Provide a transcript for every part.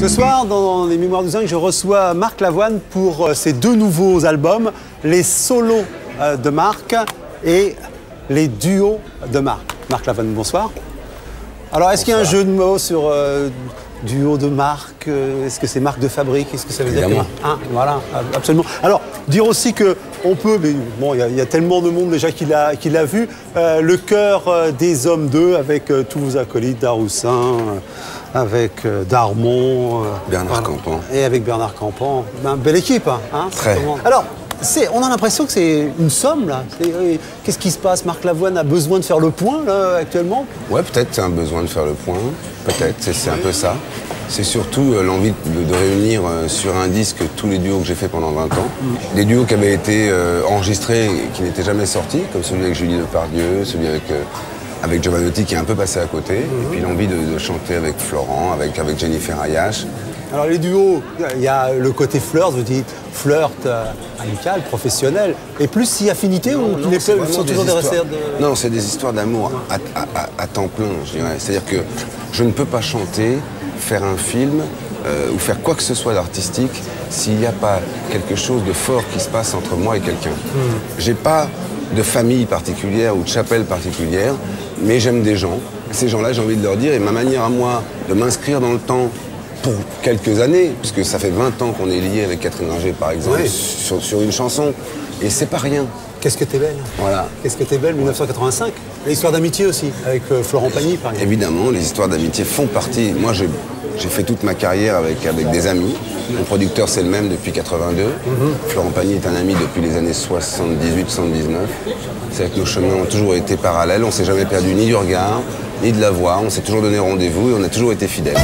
Ce soir, dans les Mémoires du Zinc, je reçois Marc Lavoine pour ses deux nouveaux albums, les solos de Marc et les duos de Marc. Marc Lavoine, bonsoir. Alors, est-ce qu'il y a un jeu de mots sur duo de Marc? Est-ce que c'est marque de fabrique? Est-ce que ça veut dire que... Voilà, absolument. Alors, dire aussi que on peut, mais bon, il y a tellement de monde déjà qui l'a vu, le cœur des hommes d'eux avec tous vos acolytes, Daroussin, avec Darmon, Bernard Campan. Et avec Bernard Campan. Ben, belle équipe, hein? Très. Alors, on a l'impression que c'est une somme, là. Qu'est-ce qui se passe? Marc Lavoine a besoin de faire le point, là, actuellement? Ouais, peut-être c'est un besoin de faire le point. Peut-être, c'est un peu ça. C'est surtout l'envie de réunir sur un disque tous les duos que j'ai fait pendant 20 ans. Des duos qui avaient été enregistrés et qui n'étaient jamais sortis, comme celui avec Julie Depardieu, celui avec Giovanotti qui est un peu passé à côté. Et puis l'envie de chanter avec Florent, avec Jennifer Ayash. Alors les duos, il y a le côté flirt, vous dites flirt amical, professionnel, et plus si affinité ou les sont toujours des recettes de... Non, c'est des histoires d'amour à temps plein, je dirais. C'est-à-dire que je ne peux pas chanter, faire un film ou faire quoi que ce soit d'artistique s'il n'y a pas quelque chose de fort qui se passe entre moi et quelqu'un. J'ai pas de famille particulière ou de chapelle particulière, mais j'aime des gens. Ces gens-là, j'ai envie de leur dire, et ma manière à moi de m'inscrire dans le temps pour quelques années, puisque ça fait 20 ans qu'on est liés avec Catherine Ringer, par exemple, oui, sur une chanson, et c'est pas rien. Qu'est-ce que t'es belle? Voilà. Qu'est-ce que t'es belle, 1985. L'histoire d'amitié aussi, avec Florent Pagny, par exemple. Évidemment, les histoires d'amitié font partie. Moi, j'ai fait toute ma carrière avec des amis. Mon producteur, c'est le même depuis 82. Florent Pagny est un ami depuis les années 78-79. C'est que nos chemins ont toujours été parallèles. On s'est jamais perdu ni du regard, ni de la voix. On s'est toujours donné rendez-vous et on a toujours été fidèles.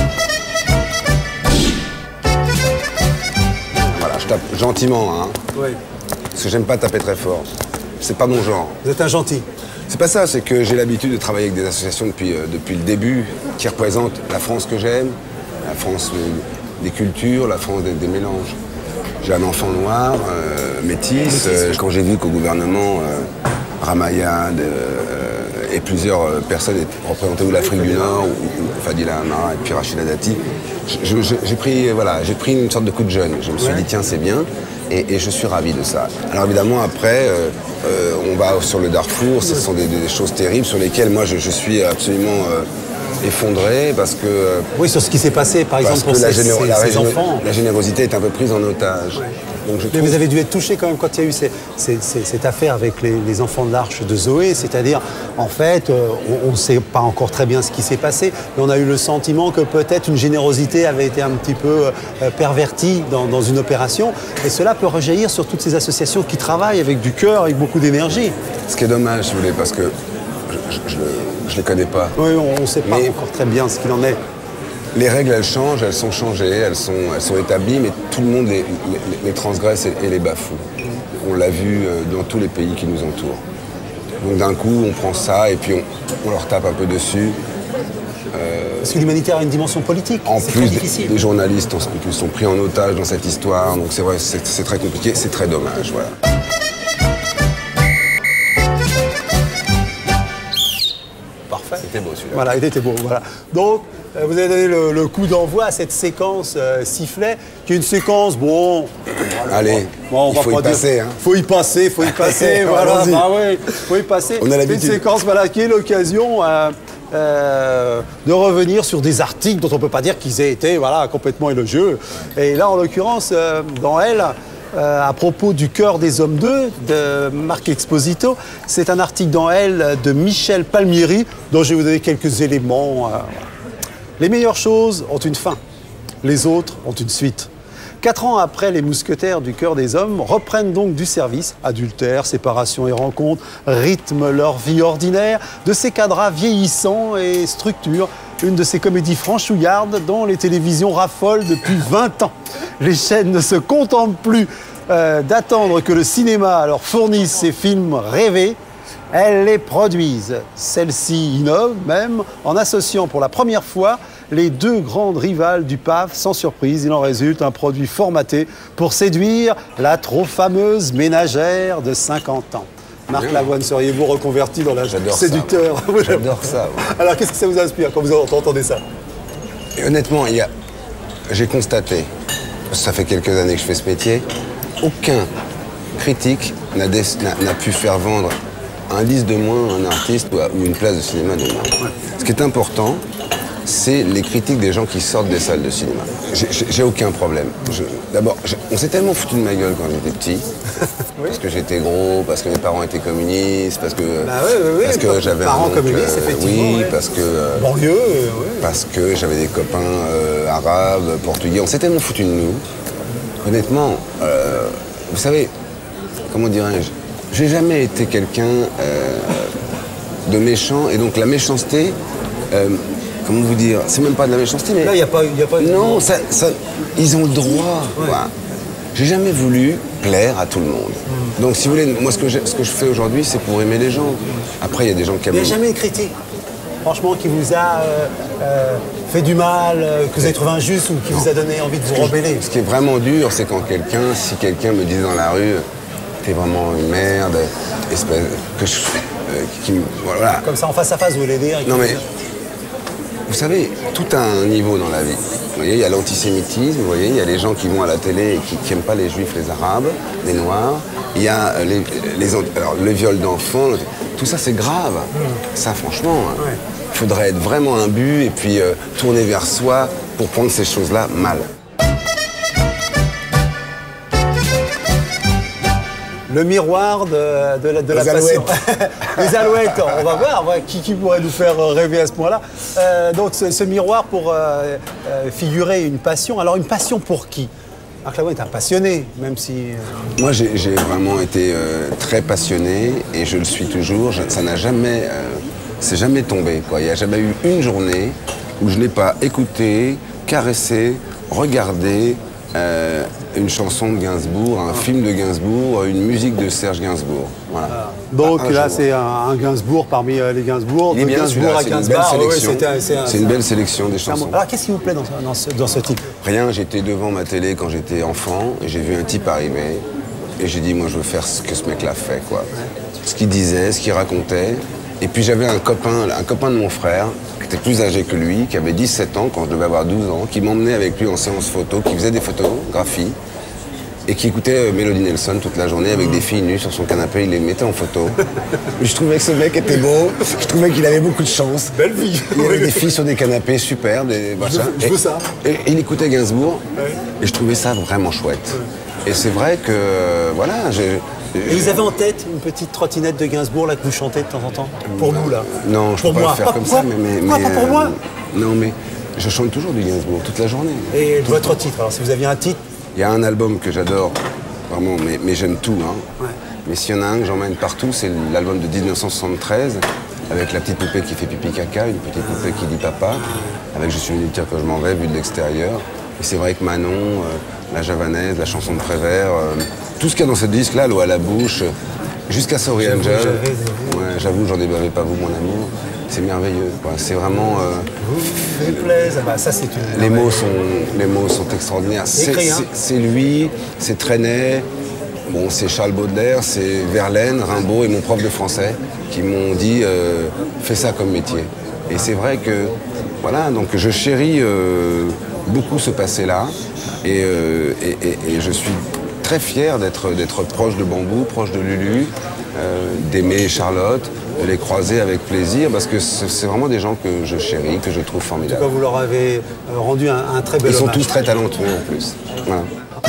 Voilà, je tape gentiment, hein. Oui. Parce que j'aime pas taper très fort. C'est pas mon genre. Vous êtes un gentil. C'est pas ça, c'est que j'ai l'habitude de travailler avec des associations depuis le début, qui représentent la France que j'aime, la France des cultures, la France des mélanges. J'ai un enfant noir, métis. Quand j'ai vu qu'au gouvernement, Ramayad et plusieurs personnes représentaient l'Afrique du Nord, ou Fadila Amara et puis Rachida Dati, j'ai pris une sorte de coup de jeune. Je me suis dit, tiens, c'est bien. Et je suis ravi de ça. Alors évidemment, après, on va sur le Darfour, ce sont des choses terribles sur lesquelles moi je suis absolument effondré parce que... Oui, sur ce qui s'est passé, par exemple, pour ces enfants. La générosité est un peu prise en otage. Ouais. Donc Mais vous avez dû être touché quand même quand il y a eu cette affaire avec les enfants de l'Arche de Zoé, c'est-à-dire, en fait, on ne sait pas encore très bien ce qui s'est passé, mais on a eu le sentiment que peut-être une générosité avait été un petit peu pervertie dans une opération, et cela peut rejaillir sur toutes ces associations qui travaillent avec du cœur, avec beaucoup d'énergie. Ce qui est dommage, si vous voulez, parce que je ne les connais pas. Oui, on ne sait pas encore très bien ce qu'il en est. Les règles, elles changent, elles sont changées, elles sont établies, mais tout le monde les transgresse et les bafoue. On l'a vu dans tous les pays qui nous entourent. Donc d'un coup, on prend ça et puis on leur tape un peu dessus. Parce que l'humanitaire a une dimension politique. En plus, des journalistes sont pris en otage dans cette histoire, donc c'est vrai, c'est très compliqué, c'est très dommage, voilà. Parfait. C'était beau celui-là. Voilà, il était beau, voilà. Donc, vous avez donné le coup d'envoi à cette séquence sifflet, qui est une séquence, bon... Allez, bon, il faut y passer. Hein. Faut y passer, voilà, bah oui, faut y passer. On a l'habitude. C'est une séquence, voilà, qui est l'occasion de revenir sur des articles dont on ne peut pas dire qu'ils aient été, voilà, complètement élogieux. Et là, en l'occurrence, dans Elle... à propos du cœur des hommes d'eux, de Marc Exposito. C'est un article dans Elle de Michel Palmieri, dont je vais vous donner quelques éléments. Les meilleures choses ont une fin, les autres ont une suite. 4 ans après, les mousquetaires du cœur des hommes reprennent donc du service. Adultère, séparation et rencontres rythment leur vie ordinaire. De ces cadres vieillissants et structurent une de ces comédies franchouillardes dont les télévisions raffolent depuis 20 ans. Les chaînes ne se contentent plus d'attendre que le cinéma leur fournisse ces films rêvés. Elles les produisent. Celles-ci innovent même en associant pour la première fois les deux grandes rivales du PAF. Sans surprise, il en résulte un produit formaté pour séduire la trop fameuse ménagère de 50 ans. Marc Lavoine, seriez-vous reconverti dans la séducteur? J'adore ça. Ouais. Alors, qu'est-ce que ça vous inspire quand vous entendez ça? Et honnêtement, il y a j'ai constaté, ça fait quelques années que je fais ce métier, aucun critique n'a pu faire vendre un disque de moins à un artiste ou une place de cinéma de moins. Ouais. Ce qui est important, c'est les critiques des gens qui sortent des salles de cinéma. J'ai aucun problème. D'abord, on s'est tellement foutu de ma gueule quand j'étais petit, oui. Parce que j'étais gros, parce que mes parents étaient communistes, parce que, parce que j'avais un oncle, communistes, effectivement, oui, parce que banlieue, parce que j'avais des copains arabes, portugais. On s'est tellement foutu de nous. Honnêtement, vous savez, comment dirais-je, j'ai jamais été quelqu'un de méchant, et donc la méchanceté. Comment vous dire? C'est même pas de la méchanceté, mais... Là, il n'y a pas... Non, ils ont le droit. Ouais. J'ai jamais voulu plaire à tout le monde. Donc, si vous voulez, moi, ce que je fais aujourd'hui, c'est pour aimer les gens. Après, il y a des gens qui aiment... Il n'y a jamais une critique, franchement, qui vous a fait du mal, que vous avez trouvé injuste ou qui vous a donné envie de vous rebeller. Ce qui est vraiment dur, c'est quand si quelqu'un me dit dans la rue, t'es vraiment une merde, espèce... voilà. Comme ça, en face à face, vous voulez dire? Non, mais... Vous savez, tout a un niveau dans la vie. Vous voyez, il y a l'antisémitisme, vous voyez, il y a les gens qui vont à la télé et qui n'aiment pas les juifs, les arabes, les noirs. Il y a le viol d'enfants. Tout ça, c'est grave. Ça, franchement, il faudrait être vraiment imbu et puis tourner vers soi pour prendre ces choses-là mal. Le miroir de la passion. Les alouettes, on va voir qui pourrait nous faire rêver à ce point-là. Donc ce miroir pour figurer une passion. Alors une passion pour qui? Marc Lavoine est un passionné, même si... Moi j'ai vraiment été très passionné et je le suis toujours. Ça n'a jamais... c'est jamais tombé, quoi. Il n'y a jamais eu une journée où je n'ai pas écouté, caressé, regardé, une chanson de Gainsbourg, un film de Gainsbourg, une musique de Serge Gainsbourg. Voilà. Donc là, c'est un Gainsbourg parmi les Gainsbourg. De Gainsbourg à Gainsbourg. C'est une belle sélection des chansons. Alors, qu'est-ce qui vous plaît dans ce type? Rien, j'étais devant ma télé quand j'étais enfant et j'ai vu un type arriver et j'ai dit, moi, je veux faire ce que ce mec-là fait, quoi. Ce qu'il disait, ce qu'il racontait. Et puis j'avais un copain de mon frère, qui était plus âgé que lui, qui avait 17 ans quand je devais avoir 12 ans, qui m'emmenait avec lui en séance photo, qui faisait des photographies et qui écoutait Melody Nelson toute la journée avec des filles nues sur son canapé, il les mettait en photo. Je trouvais que ce mec était beau, je trouvais qu'il avait beaucoup de chance. Belle vie. Il y avait des filles sur des canapés superbes. Je veux ça. Et il écoutait Gainsbourg et je trouvais ça vraiment chouette. Et c'est vrai que, voilà, Et vous avez en tête une petite trottinette de Gainsbourg là que vous chantez de temps en temps? Pour nous là? Non, je peux pas le faire comme ça, mais pas pour moi? Non, mais je chante toujours du Gainsbourg toute la journée. Et votre titre, alors si vous aviez un titre? Il y a un album que j'adore, vraiment, mais j'aime tout. Hein. Ouais. Mais s'il y en a un que j'emmène partout, c'est l'album de 1973, avec la petite poupée qui fait pipi caca, une petite poupée qui dit papa, avec Je suis venu dire que je m'en vais, vue de l'extérieur. Et c'est vrai que Manon, la javanaise, la chanson de Prévert, tout ce qu'il y a dans ce disque-là, L'eau à la bouche, jusqu'à Sorry Angel. Ouais, j'avoue, j'en débavé pas vous, mon amour. C'est merveilleux. C'est vraiment. Vous me plaise. Bah, ça, c'est une... Les mots sont extraordinaires. C'est lui, c'est Trenet, bon, c'est Charles Baudelaire, c'est Verlaine, Rimbaud et mon prof de français qui m'ont dit fais ça comme métier. Et c'est vrai que voilà, donc je chéris beaucoup ce passé-là et je suis très fier d'être proche de Bambou, proche de Lulu, d'aimer Charlotte, de les croiser avec plaisir parce que c'est vraiment des gens que je chéris, que je trouve formidables. En tout cas, vous leur avez rendu un très bel hommage. Ils sont tous très talentueux en plus. Voilà.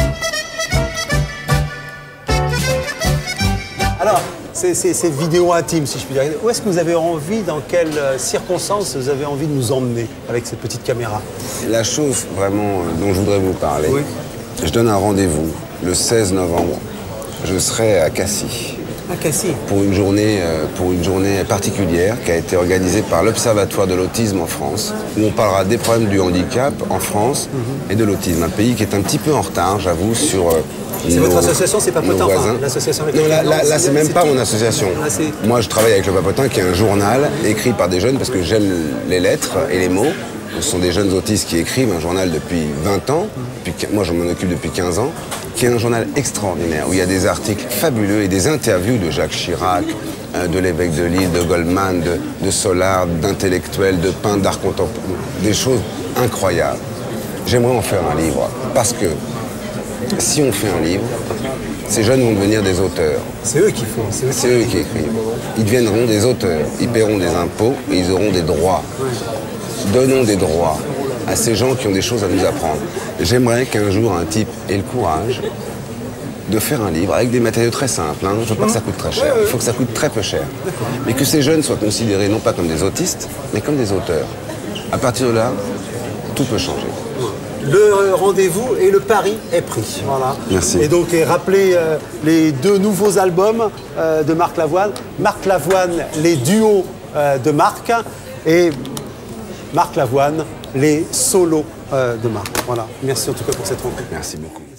Alors, ces vidéos intimes, si je puis dire, où est-ce que vous avez envie, dans quelles circonstances vous avez envie de nous emmener avec cette petite caméra? La chose vraiment dont je voudrais vous parler, oui. Je donne un rendez-vous le 16 novembre. Je serai à Cassis. À Cassis. Pour une journée particulière qui a été organisée par l'Observatoire de l'autisme en France, où on parlera des problèmes du handicap en France et de l'autisme. Un pays qui est un petit peu en retard, j'avoue, sur c'est votre association, c'est Papotin, enfin, l'association avec... Non, là c'est même pas mon association. Là, moi, je travaille avec le Papotin, qui est un journal écrit par des jeunes, parce que j'aime les lettres et les mots. Ce sont des jeunes autistes qui écrivent un journal depuis 20 ans. Moi, je m'en occupe depuis 15 ans. Qui est un journal extraordinaire, où il y a des articles fabuleux et des interviews de Jacques Chirac, de l'évêque de Lille, de Goldman, de Solar, d'intellectuels, de peintres d'art contemporain. Des choses incroyables. j'aimerais en faire un livre. Parce que si on fait un livre, ces jeunes vont devenir des auteurs. C'est eux qui font. C'est eux qui écrivent. Ils deviendront des auteurs. Ils paieront des impôts et ils auront des droits. Donnons des droits à ces gens qui ont des choses à nous apprendre. J'aimerais qu'un jour un type ait le courage de faire un livre avec des matériaux très simples. Hein. Il ne faut pas que ça coûte très cher. Il faut que ça coûte très peu cher. Mais que ces jeunes soient considérés non pas comme des autistes, mais comme des auteurs. À partir de là, tout peut changer. Le rendez-vous et le pari est pris. Voilà. Merci. Et donc, rappelez les 2 nouveaux albums de Marc Lavoine. Marc Lavoine, les duos de Marc. Et Marc Lavoine, les solos de Marc. Voilà. Merci en tout cas pour cette rencontre. Merci beaucoup.